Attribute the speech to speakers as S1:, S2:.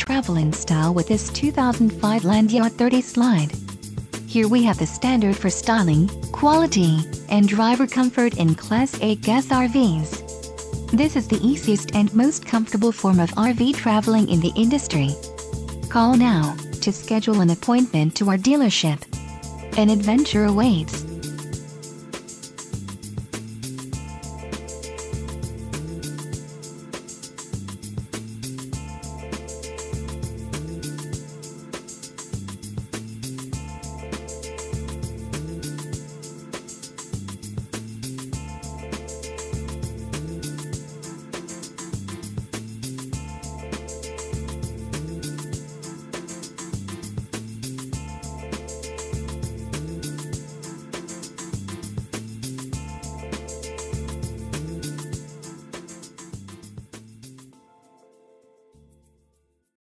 S1: travel in style with this 2005 Yacht 30 Slide. Here we have the standard for styling, quality, and driver comfort in Class A gas RVs. This is the easiest and most comfortable form of RV traveling in the industry. Call now to schedule an appointment to our dealership. An adventure awaits.